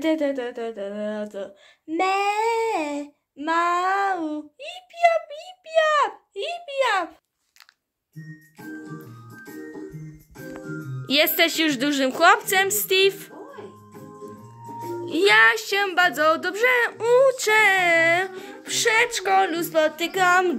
Me, mau, ip jap, ip jap, ip jap. Jesteś już dużym chłopcem, Steve? Ja się bardzo dobrze uczę. W przedszkolu spotykam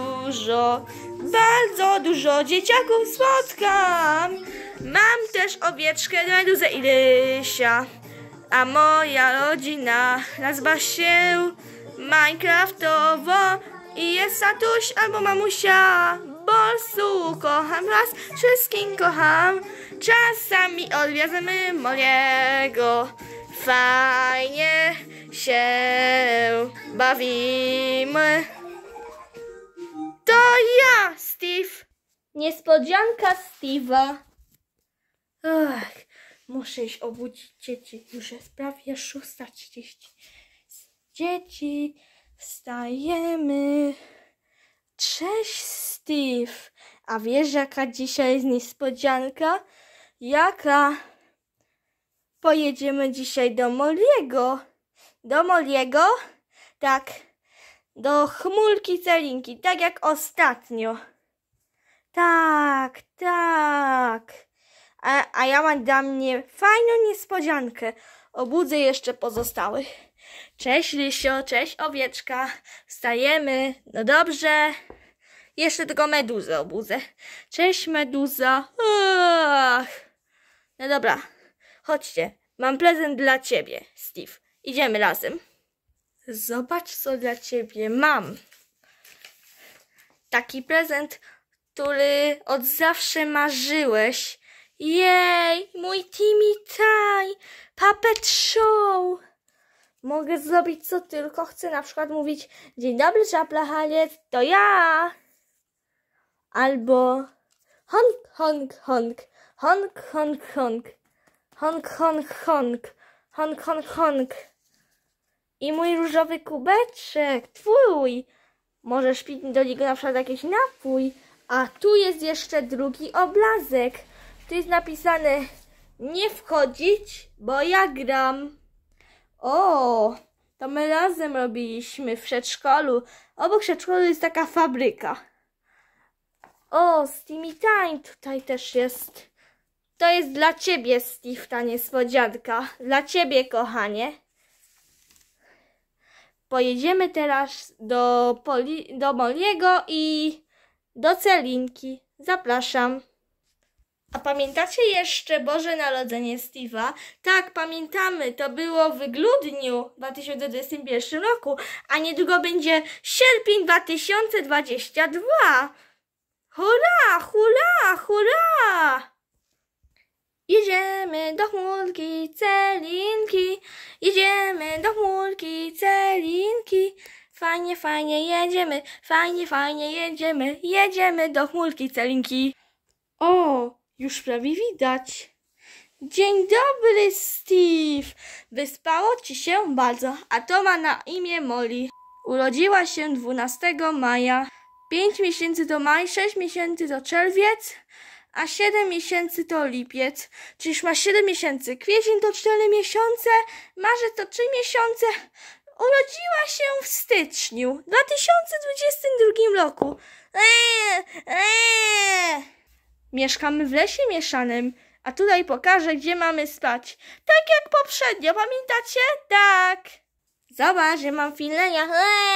bardzo dużo dzieciaków spotkam. Mam też owieczkę, Meduzę i Rysia. A moja rodzina nazywa się Minecraftowo i jest tatuś albo mamusia. Bosu kocham was, wszystkim kocham. Czasami odwiedzamy Moliego. Fajnie się bawimy. To ja, Steve. Niespodzianka Steve'a. Ach, muszę iść obudzić dzieci. Już jest prawie 6:30. Dzieci, wstajemy. Cześć, Steve. A wiesz, jaka dzisiaj jest niespodzianka? Jaka? Pojedziemy dzisiaj do Moliego. Do Moliego? Tak. Do chmurki Celinki, tak jak ostatnio. Tak, tak. A ja mam dla mnie fajną niespodziankę. Obudzę jeszcze pozostałych. Cześć, Rysio, cześć, owieczka. Wstajemy. No dobrze. Jeszcze tylko Meduzę obudzę. Cześć, Meduza. Ach. No dobra. Chodźcie, mam prezent dla ciebie, Steve. Idziemy razem. Zobacz, co dla ciebie mam. Taki prezent, który od zawsze marzyłeś. Jej, mój Timmy Time, Puppet Show. Mogę zrobić co tylko chcę, na przykład mówić: dzień dobry, czaplachaniec, to ja. Albo honk, honk, honk, honk, honk, honk. Honk, honk, honk, honk, honk, honk. I mój różowy kubeczek, twój. Możesz pić do niego na przykład jakiś napój. A tu jest jeszcze drugi obrazek. Tu jest napisane: nie wchodzić, bo ja gram. O, to my razem robiliśmy w przedszkolu. Obok przedszkolu jest taka fabryka. O, Steamy Time tutaj też jest. To jest dla ciebie, Steve, ta niespodzianka. Dla ciebie, kochanie. Pojedziemy teraz do Moliego i do Celinki. Zapraszam. A pamiętacie jeszcze Boże Narodzenie Steve'a? Tak, pamiętamy. To było w grudniu 2021 roku, a niedługo będzie sierpień 2022. Hurra, hurra, hurra! Jedziemy do chmurki Celinki, jedziemy do chmurki Celinki. Fajnie, fajnie jedziemy, fajnie jedziemy, jedziemy do chmurki Celinki. O, już prawie widać. Dzień dobry, Steve. Wyspało ci się bardzo, a to ma na imię Molly. Urodziła się 12 maja. 5 miesięcy to maj, 6 miesięcy to czerwiec, a 7 miesięcy to lipiec. Czyż ma 7 miesięcy? Kwiecień to 4 miesiące, marzec to 3 miesiące. Urodziła się w styczniu 2022 roku. Mieszkamy w lesie mieszanym, a tutaj pokażę, gdzie mamy spać. Tak jak poprzednio, pamiętacie? Tak. Zobacz, że mam filenia.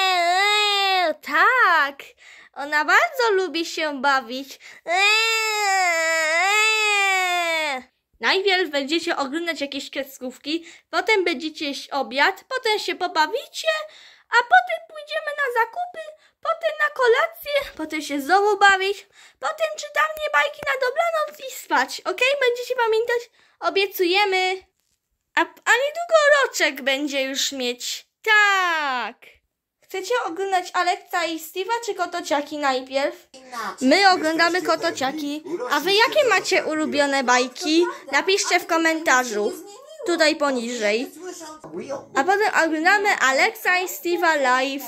Tak. Ona bardzo lubi się bawić. Najpierw będziecie oglądać jakieś kreskówki, potem będziecie jeść obiad, potem się pobawicie, a potem pójdziemy na zakupy, potem na kolację, potem się znowu bawić, potem czytamy bajki na dobranoc i spać. Okej? Będziecie pamiętać? Obiecujemy. A niedługo Roczek będzie już mieć. Tak. Chcecie oglądać Alexa i Steve'a czy Kotociaki najpierw? My oglądamy Kotociaki. A wy jakie macie ulubione bajki? Napiszcie w komentarzu. Tutaj poniżej. A potem oglądamy Alexa i Steve'a live.